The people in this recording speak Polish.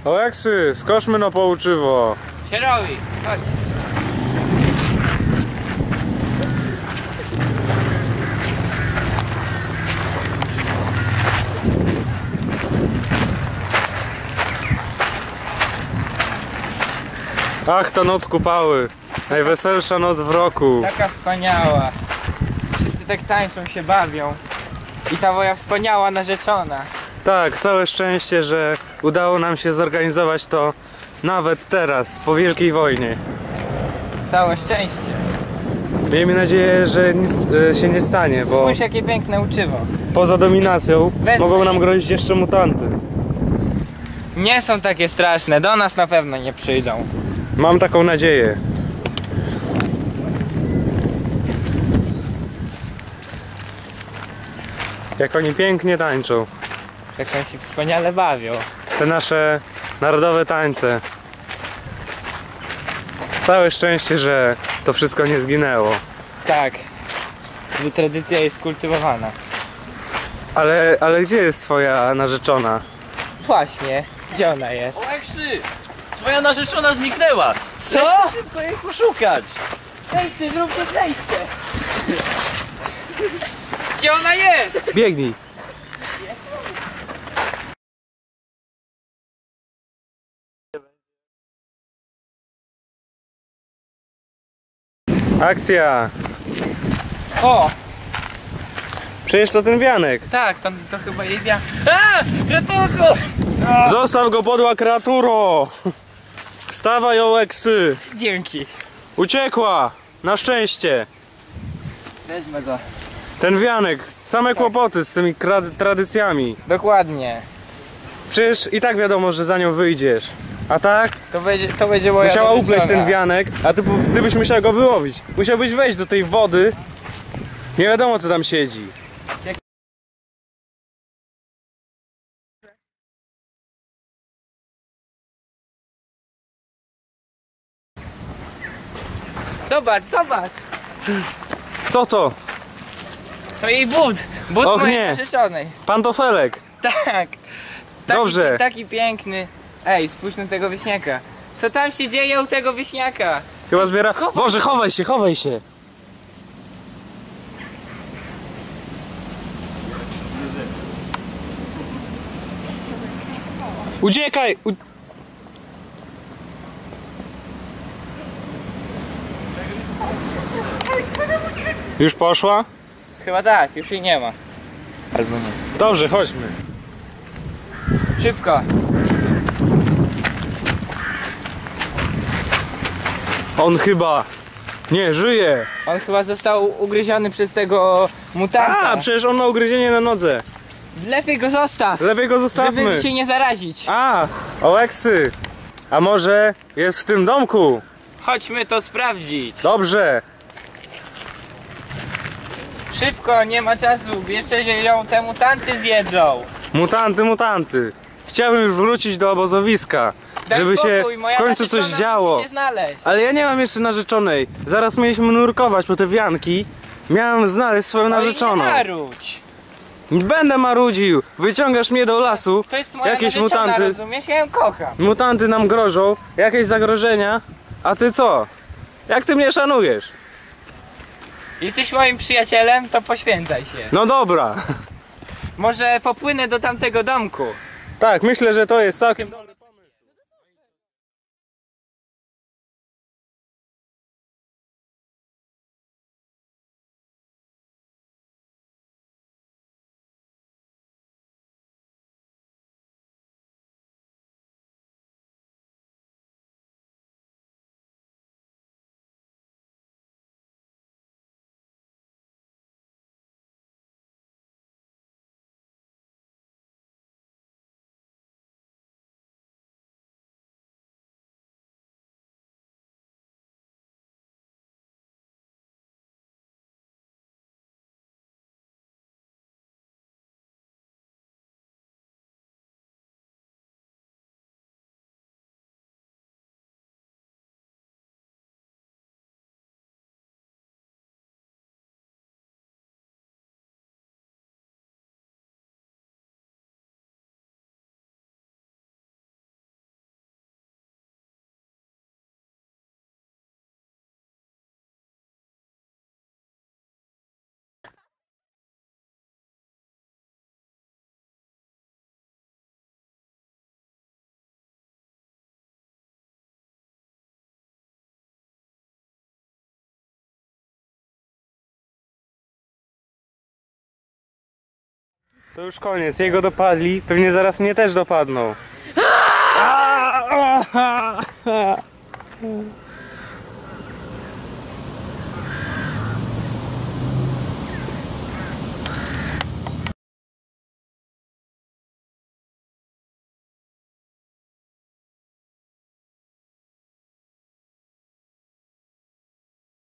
Oleksy, skoczmy na pouczywo. Się robi, chodź. Ach, ta noc kupały. Najweselsza noc w roku. Taka wspaniała. Wszyscy tak tańczą, się bawią. I ta moja wspaniała narzeczona. Tak, całe szczęście, że udało nam się zorganizować to nawet teraz, po Wielkiej Wojnie. Całe szczęście. Miejmy nadzieję, że nic się nie stanie, bo Spójrz, jakie piękne uczywo. poza dominacją Wezmę mogą nam je. grozić jeszcze mutanty. Nie są takie straszne, do nas na pewno nie przyjdą. Mam taką nadzieję. Jak oni pięknie tańczą. Jak oni się wspaniale bawią. Te nasze narodowe tańce. Całe szczęście, że to wszystko nie zginęło. Tak. Że tradycja jest kultywowana. Ale gdzie jest twoja narzeczona? Właśnie. Gdzie ona jest? Oleksy! Twoja narzeczona zniknęła! Co? Weź szybko jej poszukać! Zejście, zrób to zejście! Gdzie ona jest? Biegnij! Akcja! O! Przecież to ten wianek! Tak, to chyba jej wia... A! Ratunku! Zostaw go, podła kreaturo! Wstawaj, Oleksy! Dzięki. Uciekła! Na szczęście! Weźmy go. Ten wianek, same kłopoty z tymi tradycjami. Dokładnie. Przecież i tak wiadomo, że za nią wyjdziesz. A tak? To będzie moja Musiała narzeczona. upleść ten wianek, a ty byś musiał go wyłowić. Musiałbyś wejść do tej wody. Nie wiadomo, co tam siedzi. Zobacz, zobacz! Co to? To jej but! But Och, mojej nie. narzeczonej. Pantofelek. Tak! Taki, Dobrze. Taki piękny. Ej, spójrz na tego wieśniaka. Co tam się dzieje u tego wieśniaka? Chyba zbiera... Boże, chowaj się, chowaj się! Uciekaj! Już poszła? Chyba tak, już jej nie ma. Albo nie. Dobrze, chodźmy. Szybko! On chyba nie żyje. On chyba został ugryziony przez tego mutanta. A, przecież on ma ugryzienie na nodze. Lepiej go zostaw! Lepiej go zostawmy. Żeby się nie zarazić. A, Oleksy. A może jest w tym domku? Chodźmy to sprawdzić. Dobrze. Szybko, nie ma czasu. Jeszcze ją te mutanty zjedzą. Mutanty. Chciałbym już wrócić do obozowiska, Daj żeby spokój, się moja w końcu coś narzeczona działo. musi się znaleźć. Ale ja nie mam jeszcze narzeczonej. Zaraz mieliśmy nurkować po te wianki. Miałem znaleźć swoją narzeczoną. Oj, nie marudź. Nie będę marudził. Wyciągasz mnie do lasu. To jest moja Jakieś narzeczona, mutanty. rozumiesz? Ja ją kocham. Mutanty nam grożą. Jakieś zagrożenia. A ty co? Jak ty mnie szanujesz? Jesteś moim przyjacielem, to poświęcaj się. No dobra. Może popłynę do tamtego domku. Tak, myślę, że to jest całkiem dobre. To już koniec, jego dopadli, pewnie zaraz mnie też dopadną.